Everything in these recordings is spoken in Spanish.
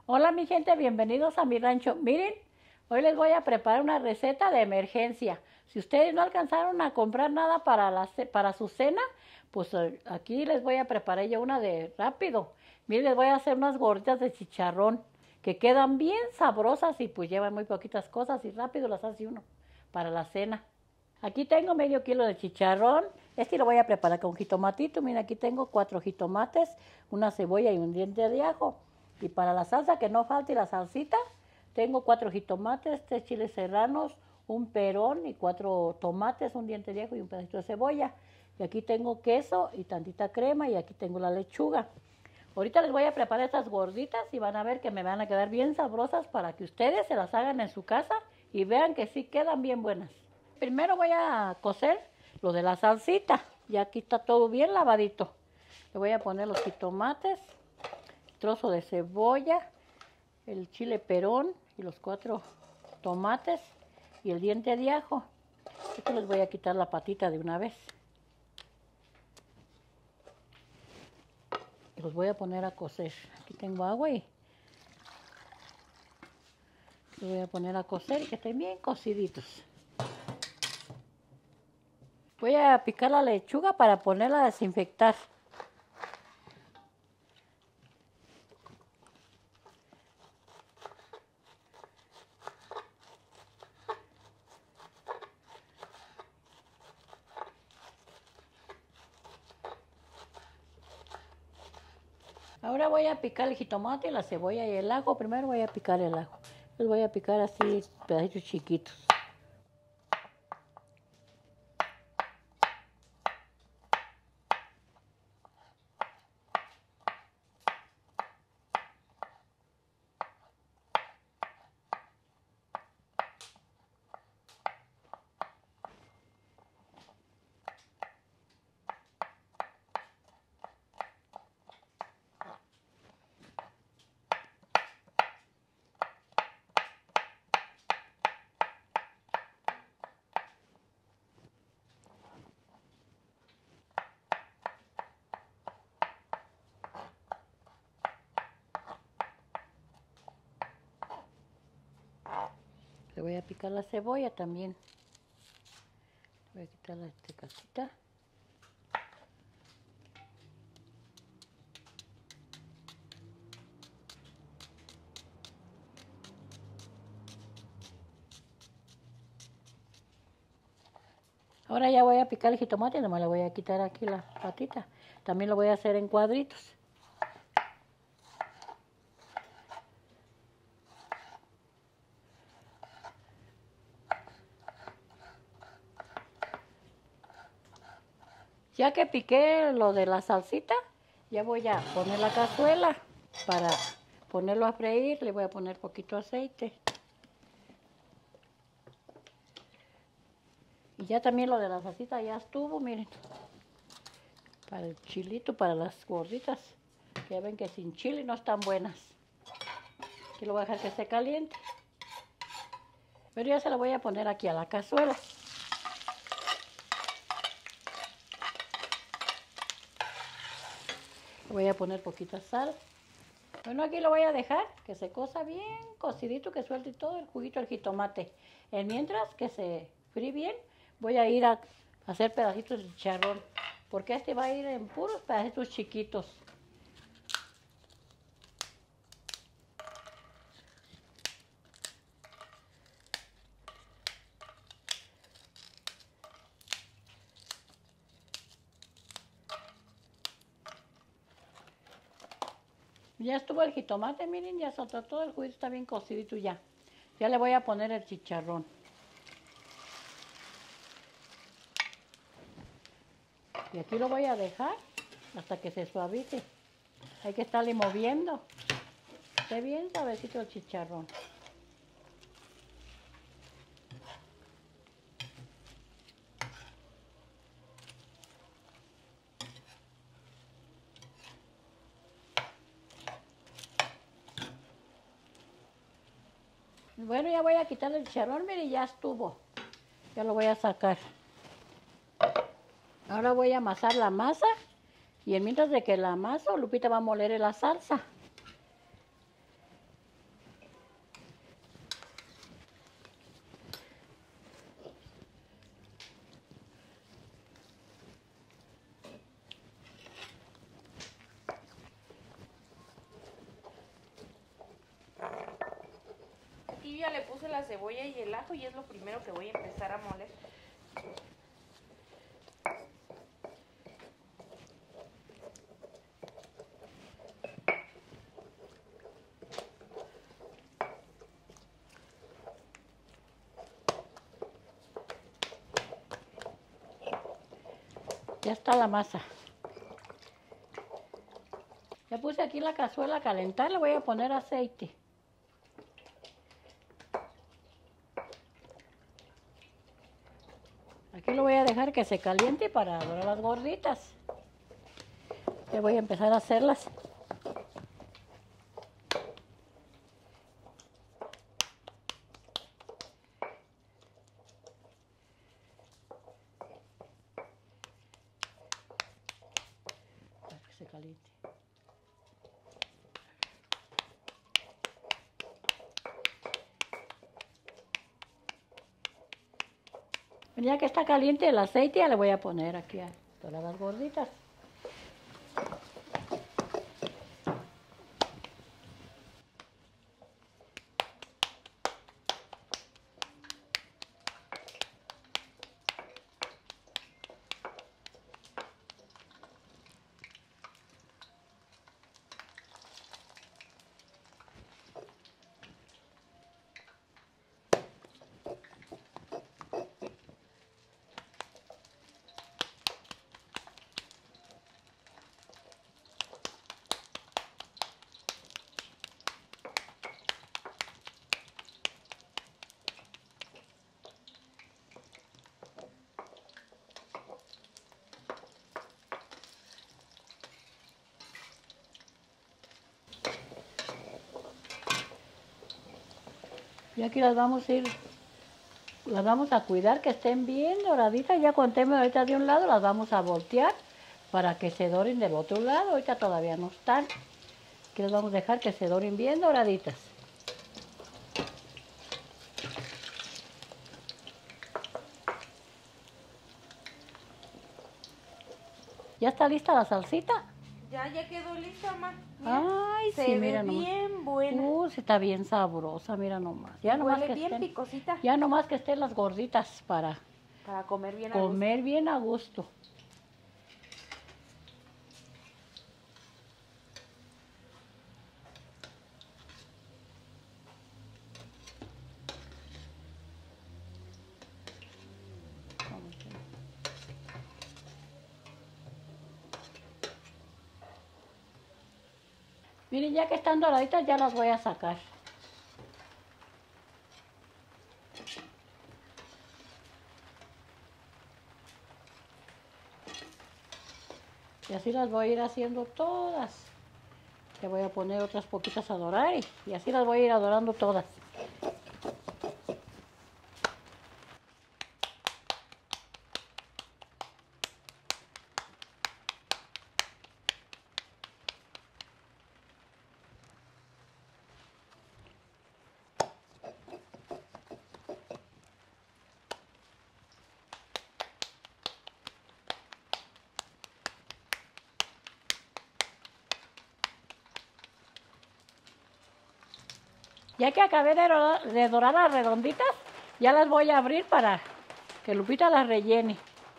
Hola mi gente, bienvenidos a mi rancho. Miren, hoy les voy a preparar una receta de emergencia. Si ustedes no alcanzaron a comprar nada para su cena, pues aquí les voy a preparar yo una de rápido. Miren, les voy a hacer unas gorditas de chicharrón que quedan bien sabrosas y pues llevan muy poquitas cosas y rápido las hace uno para la cena. Aquí tengo medio kilo de chicharrón. Este lo voy a preparar con jitomatito. Mira, aquí tengo 4 jitomates, una cebolla y un diente de ajo. Y para la salsa, que no falte la salsita, tengo 4 jitomates, 3 chiles serranos, un perón y 4 tomates, un diente de ajo y un pedacito de cebolla. Y aquí tengo queso y tantita crema y aquí tengo la lechuga. Ahorita les voy a preparar estas gorditas y van a ver que me van a quedar bien sabrosas para que ustedes se las hagan en su casa y vean que sí quedan bien buenas. Primero voy a cocer lo de la salsita. Ya aquí está todo bien lavadito. Le voy a poner los jitomates, trozo de cebolla, el chile perón y los 4 tomates y el diente de ajo. Esto les voy a quitar la patita de una vez. Y los voy a poner a cocer. Aquí tengo agua y los voy a poner a cocer y que estén bien cociditos. Voy a picar la lechuga para ponerla a desinfectar. Ahora voy a picar el jitomate, la cebolla y el ajo. Primero voy a picar el ajo. Los voy a picar así, pedacitos chiquitos. Le voy a picar la cebolla también. Voy a quitar la casita. Ahora ya voy a picar el jitomate, nomás le voy a quitar aquí la patita. También lo voy a hacer en cuadritos. Ya que piqué lo de la salsita, ya voy a poner la cazuela para ponerlo a freír. Le voy a poner poquito aceite. Y ya también lo de la salsita ya estuvo, miren. Para el chilito, para las gorditas. Ya ven que sin chile no están buenas. Aquí lo voy a dejar que se caliente. Pero ya se lo voy a poner aquí a la cazuela. Le voy a poner poquita sal. Bueno, aquí lo voy a dejar que se cosa bien cocidito, que suelte todo el juguito del jitomate. Mientras que se fríe bien, voy a ir a hacer pedacitos de chicharrón, porque este va a ir en puros pedacitos chiquitos. Ya estuvo el jitomate, miren, ya soltó todo el juguito, está bien cocidito ya. Ya le voy a poner el chicharrón. Y aquí lo voy a dejar hasta que se suavice. Hay que estarle moviendo. Esté bien suavecito el chicharrón. Bueno, ya voy a quitarle el chicharrón, mire, ya estuvo. Ya lo voy a sacar. Ahora voy a amasar la masa y en mientras de que la amaso, Lupita va a moler la salsa. ya le puse la cebolla y el ajo y es lo primero que voy a empezar a moler. Ya está la masa. Ya puse aquí la cazuela a calentar, le voy a poner aceite. Aquí lo voy a dejar que se caliente para dorar las gorditas. Ya voy a empezar a hacerlas. Para que se caliente. Ya que está caliente el aceite, ya le voy a poner aquí a todas las gorditas. Y aquí las vamos a cuidar que estén bien doraditas. Ya cuando estén ahorita de un lado, las vamos a voltear para que se doren del otro lado. Ahorita todavía no están. Aquí las vamos a dejar que se doren bien doraditas. ¿Ya está lista la salsita? Ya quedó lista, mamá. Ay, se sí, ve mira nomás. bien buena. Sí, está bien sabrosa, mira nomás. Ya nomás Huele que bien estén, picosita. ya nomás que estén las gorditas para comer bien a gusto. comer bien a gusto. Miren, ya que están doraditas, ya las voy a sacar. Y así las voy a ir haciendo todas. Le voy a poner otras poquitas a dorar y así las voy a ir adorando todas. Ya que acabé de dorar las redonditas, ya las voy a abrir para que Lupita las rellene.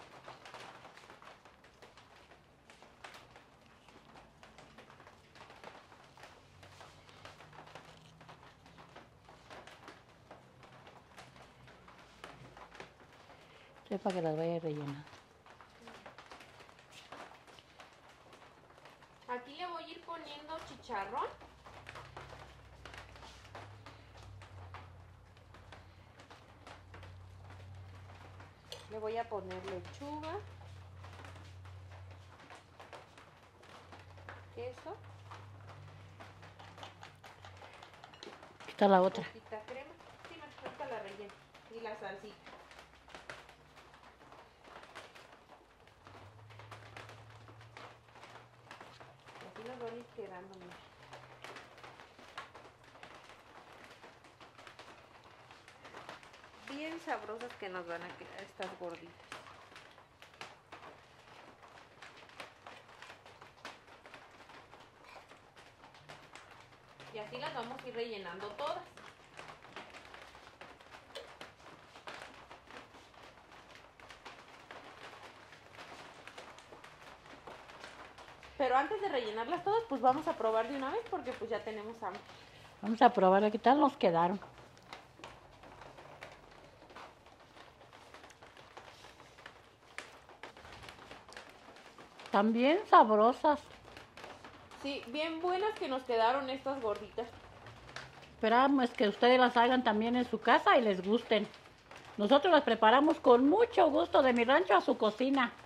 Para que las vaya a rellenar. Aquí le voy a ir poniendo chicharrón. Le voy a poner lechuga, queso, Aquí está la otra. poquita crema. Sí, me falta la rellena y la salsita. Así nos van a ir quedando, mira. Bien sabrosas que nos van a quedar estas gorditas. Y así las vamos a ir rellenando todas. Pero antes de rellenarlas todas, pues vamos a probar de una vez porque pues ya tenemos hambre. Vamos a probar qué tal nos quedaron. También sabrosas. Sí, bien buenas que nos quedaron estas gorditas. Esperamos que ustedes las hagan también en su casa y les gusten. Nosotros las preparamos con mucho gusto de mi rancho a su cocina.